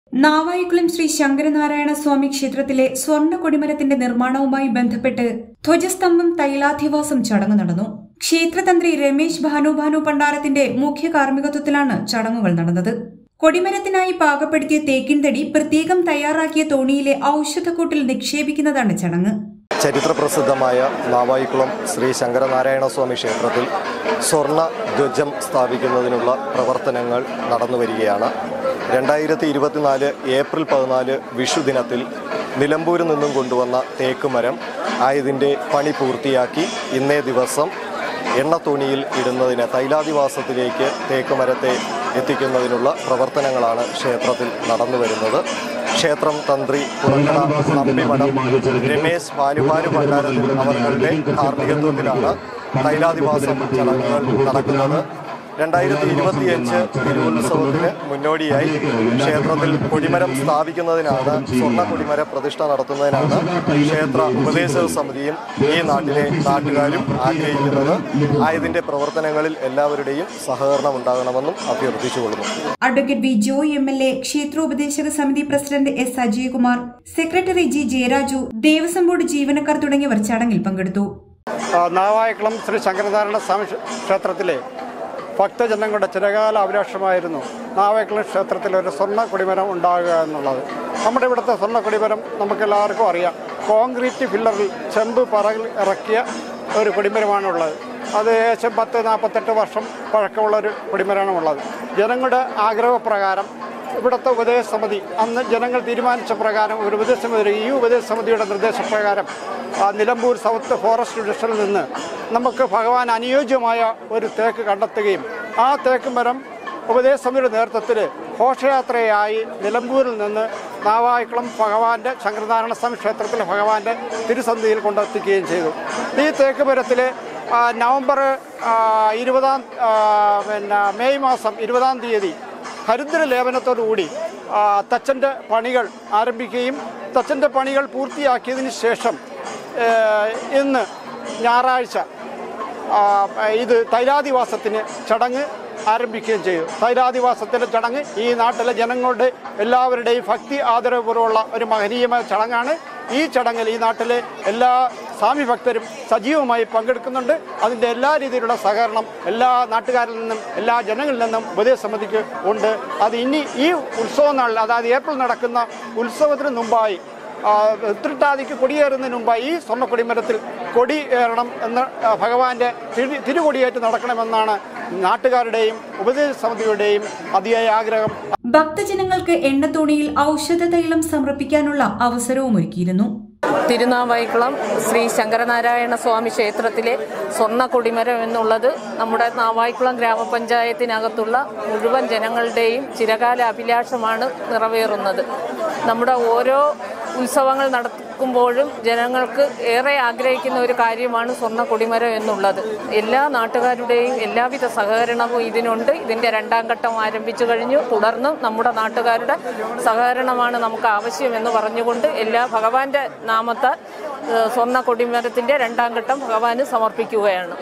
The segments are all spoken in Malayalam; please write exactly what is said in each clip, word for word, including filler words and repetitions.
നാവായിക്കുളം ശ്രീ ശങ്കരനാരായണ സ്വാമി ക്ഷേത്രത്തിലെ സ്വർണ്ണ കൊടിമരത്തിന്റെ നിർമ്മാണവുമായി ബന്ധപ്പെട്ട് ധ്വജസ്തംഭം തൈലാധിവാസം ചടങ്ങ് നടന്നു. ക്ഷേത്രതന്ത്രി രമേശ് ഭാനുഭാനു പണ്ടാരത്തിന്റെ മുഖ്യ കാർമ്മികത്വത്തിലാണ് ചടങ്ങുകൾ നടന്നത്. കൊടിമരത്തിനായി പാകപ്പെടുത്തിയ തേക്കിൻതടി പ്രത്യേകം തയ്യാറാക്കിയ തോണിയിലെ ഔഷധക്കൂട്ടിൽ നിക്ഷേപിക്കുന്നതാണ് ചടങ്ങ്. ചരിത്രപ്രസിദ്ധമായ നാവായിക്കുളം ശ്രീ ശങ്കരനാരായണ സ്വാമി ക്ഷേത്രത്തിൽ സ്വർണ്ണ ധ്വജം സ്ഥാപിക്കുന്നതിനുള്ള പ്രവർത്തനങ്ങൾ നടന്നുവരികയാണ്. രണ്ടായിരത്തി ഇരുപത്തിനാല് ഏപ്രിൽ പതിനാല് വിഷു ദിനത്തിൽ നിലമ്പൂരിൽ നിന്നും കൊണ്ടുവന്ന തേക്ക് മരം ആയതിൻ്റെ പണി പൂർത്തിയാക്കി ഇന്നേ ദിവസം എണ്ണത്തോണിയിൽ ഇടുന്നതിന് തൈലാദിവാസത്തിലേക്ക് തേക്ക് മരത്തെ എത്തിക്കുന്നതിനുള്ള പ്രവർത്തനങ്ങളാണ് ക്ഷേത്രത്തിൽ നടന്നു വരുന്നത്. ക്ഷേത്രം തന്ത്രി പുറക്കട നമ്പിമഠം രമേശ് ഭാനുഭാനു പണ്ടാരത്തിൽ അവരുടെ കാർമ്മികത്വത്തിലാണ് തൈലാദിവാസം ചടങ്ങുകൾ നടക്കുന്നത്. രണ്ടായിരത്തി ഇരുപത്തിയഞ്ച് തിരുവുത്സവത്തിന് മുന്നോടിയായി ക്ഷേത്രത്തിൽ കൊടിമരം സ്ഥാപിക്കുന്നതിനാണ് സ്വർണ്ണ കൊടിമര പ്രതിഷ്ഠ നടത്തുന്നതിനാണ് ക്ഷേത്ര ഉപദേശക സമിതിയും ഈ നാട്ടിലെ നാട്ടുകാരും ആഗ്രഹിക്കുന്നത്. ആയതിന്റെ പ്രവർത്തനങ്ങളിൽ എല്ലാവരുടെയും സഹകരണം ഉണ്ടാകണമെന്നും അഭ്യർത്ഥിച്ചുകൊള്ളുന്നു. Advocate V Joy M L A, ക്ഷേത്രോപദേശക സമിതി president S Ajayakumar, secretary G Jayaraju, Devaswom board ജീവനക്കാർ തുടങ്ങിയവർ ചടങ്ങിൽ പങ്കെടുത്തു. നാവായിക്കുളം ശ്രീ ശങ്കരനാരായണ സ്വാമി ക്ഷേത്രത്തിലെ ഭക്തജനങ്ങളുടെ ചിരകാല അഭിലാഷമായിരുന്നു നാവായിക്കുളം ക്ഷേത്രത്തിൽ ഒരു സ്വർണ്ണ കൊടിമരം ഉണ്ടാകുക എന്നുള്ളത്. നമ്മുടെ ഇവിടുത്തെ സ്വർണ്ണ കൊടിമരം നമുക്കെല്ലാവർക്കും അറിയാം. കോൺക്രീറ്റ് ഫില്ലറിൽ ചെമ്പ് പറകിൽ ഇറക്കിയ ഒരു കൊടിമരമാണുള്ളത്. അത് ഏകദേശം പത്ത് നാൽപ്പത്തെട്ട് വർഷം പഴക്കമുള്ളൊരു കൊടിമരമാണുള്ളത്. ജനങ്ങളുടെ ആഗ്രഹപ്രകാരം ഇവിടുത്തെ ഉപദേശ സമിതി അന്ന് ജനങ്ങൾ തീരുമാനിച്ച പ്രകാരം ഒരു ഉപദേശ സമിതി ഈ ഉപദേശ സമിതിയുടെ നിർദ്ദേശപ്രകാരം നിലമ്പൂർ സൗത്ത് ഫോറസ്റ്റ് ഡിവിഷനിൽ നിന്ന് നമുക്ക് ഭഗവാൻ അനുയോജ്യമായ ഒരു തേക്ക് കണ്ടെത്തുകയും ആ തേക്ക് മരം ഉപദേശ സമിതിയുടെ നേതൃത്വത്തിൽ ഘോഷയാത്രയായി നിലമ്പൂരിൽ നിന്ന് നാവായിക്കുളം ഭഗവാന്റെ ശങ്കരനാരായണ സ്വാമി ക്ഷേത്രത്തിലെ ഭഗവാന്റെ തിരുസന്നിധിയിൽ കൊണ്ടെത്തിക്കുകയും ചെയ്തു. ഈ തേക്ക് മരത്തിൽ നവംബർ ഇരുപതാം പിന്നെ മെയ് മാസം ഇരുപതാം തീയതി ഹരിദ്ര ലേപനത്തോടുകൂടി തച്ചൻ്റെ പണികൾ ആരംഭിക്കുകയും തച്ചൻ്റെ പണികൾ പൂർത്തിയാക്കിയതിന് ശേഷം ഇന്ന് ഞായറാഴ്ച ഇത് തൈലാദിവാസത്തിന് ചടങ്ങ് ആരംഭിക്കുകയും ചെയ്തു. തൈലാദിവാസത്തിൻ്റെ ചടങ്ങ് ഈ നാട്ടിലെ ജനങ്ങളുടെ എല്ലാവരുടെയും ഭക്തി ആദരവപൂർവ്വമുള്ള ഒരു മഹനീയമായ ചടങ്ങാണ്. ഈ ചടങ്ങിൽ ഈ നാട്ടിലെ എല്ലാ സ്വാമി ഭക്തരും സജീവമായി പങ്കെടുക്കുന്നുണ്ട്. അതിൻ്റെ എല്ലാ രീതിയിലുള്ള സഹകരണം എല്ലാ നാട്ടുകാരിൽ നിന്നും എല്ലാ ജനങ്ങളിൽ നിന്നും ഉപദേശ സമിതിക്ക് ഉണ്ട്. അത് ഇനി ഈ ഉത്സവ നാളിൽ, അതായത് ഏപ്രിൽ നടക്കുന്ന ഉത്സവത്തിന് മുമ്പായി ഉത്രട്ടാതിക്ക് കൊടിയേറുന്നതിന് മുമ്പായി ഈ സ്വർണ്ണ കൊടിമരത്തിൽ കൊടി ഏറണം എന്ന് ഭഗവാന്റെ തിരു തിരുകൊടിയേറ്റ് നടക്കണമെന്നാണ് നാട്ടുകാരുടെയും ഉപദേശ സമിതിയുടെയും അതിയായ ആഗ്രഹം. ഭക്തജനങ്ങൾക്ക് എണ്ണത്തോണിയിൽ ഔഷധ തൈലം സമർപ്പിക്കാനുള്ള അവസരവും ഒരുക്കിയിരുന്നു. തിരുനാവായിക്കുളം ശ്രീ ശങ്കരനാരായണ സ്വാമി ക്ഷേത്രത്തിലെ സ്വർണ്ണ കൊടിമരം എന്നുള്ളത് നമ്മുടെ നാവായിക്കുളം ഗ്രാമപഞ്ചായത്തിനകത്തുള്ള മുഴുവൻ ജനങ്ങളുടെയും ചിരകാല അഭിലാഷമാണ് നിറവേറുന്നത്. നമ്മുടെ ഓരോ ഉത്സവങ്ങൾ നടക്കുമ്പോഴും ജനങ്ങൾക്ക് ഏറെ ആഗ്രഹിക്കുന്ന ഒരു കാര്യമാണ് സ്വർണ്ണ കൊടിമരം എന്നുള്ളത്. എല്ലാ നാട്ടുകാരുടെയും എല്ലാവിധ സഹകരണവും ഇതിനുണ്ട്. ഇതിൻ്റെ രണ്ടാം ഘട്ടം ആരംഭിച്ചു കഴിഞ്ഞു. തുടർന്നും നമ്മുടെ നാട്ടുകാരുടെ സഹകരണമാണ് നമുക്ക് ആവശ്യമെന്ന് പറഞ്ഞുകൊണ്ട് എല്ലാ ഭഗവാന്റെ നാമത്താൽ സ്വർണ്ണ കൊടിമരത്തിൻ്റെ രണ്ടാം ഘട്ടം ഭഗവാന് സമർപ്പിക്കുകയാണ്.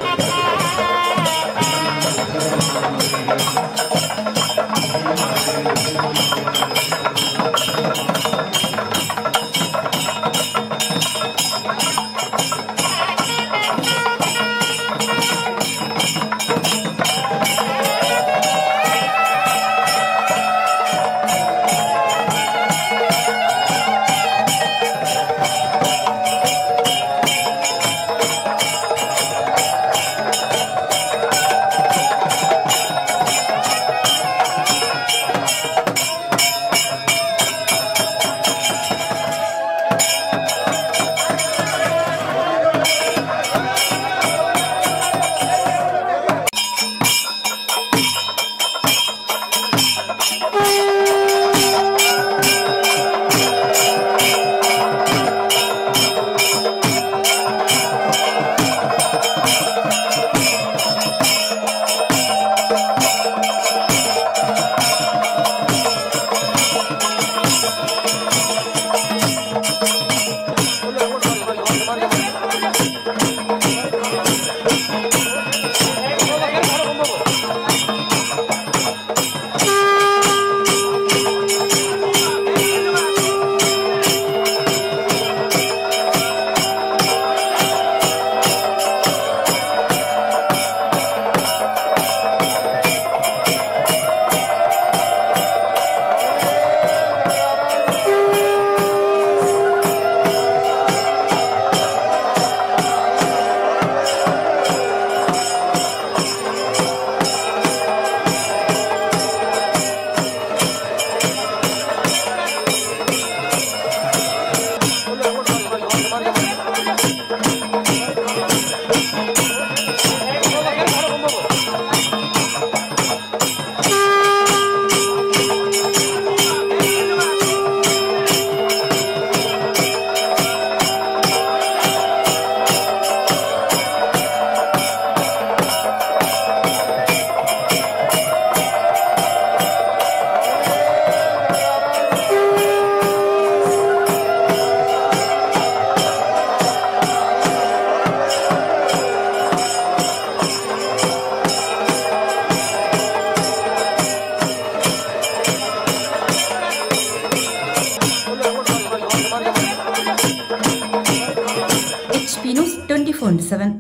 Four seven.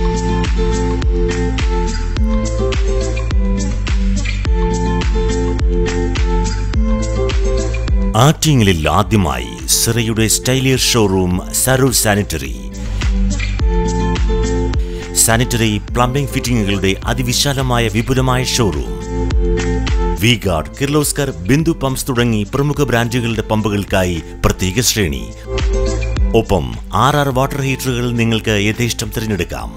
ആറ്റിങ്ങലിൽ ആദ്യമായി സിറയുടെ സ്റ്റൈലിയർ ഷോറൂം സരൂർ സാനിറ്ററി. സാനിറ്ററി പ്ലംബിംഗ് ഫിറ്റിംഗുകളുടെ അതിവിശാലമായ വിപുലമായ showroom. V guard, Kirloskar, Bindu pumps തുടങ്ങി പ്രമുഖ ബ്രാൻഡുകളുടെ പമ്പുകൾക്കായി പ്രത്യേക ശ്രേണി. ഒപ്പം ആർ ആർ വാട്ടർ ഹീറ്ററുകൾ നിങ്ങൾക്ക് യഥേഷ്ടം തിരഞ്ഞെടുക്കാം.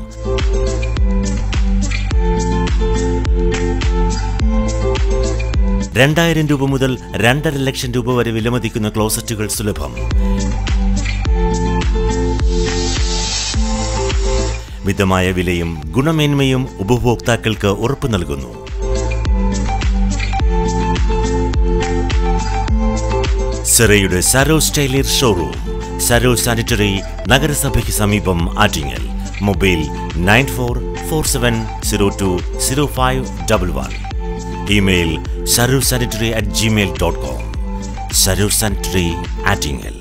രണ്ടായിരം രൂപ മുതൽ രണ്ടര ലക്ഷം രൂപ വരെ വിലമതിക്കുന്ന ക്ലോസറ്റുകൾ സുലഭം. മിതമായ വിലയും ഗുണമേന്മയും ഉപഭോക്താക്കൾക്ക് ഉറപ്പു നൽകുന്നു. സിറയുടെ സരോ സ്റ്റൈലിയർ ഷോറൂം, സരോ സാനിറ്ററി, നഗരസഭയ്ക്ക് സമീപം, Attingal. Mobile nine four four seven zero two zero five double one. Email Saro sanitary at Gmail dot com. Saro sanitary, Attingal.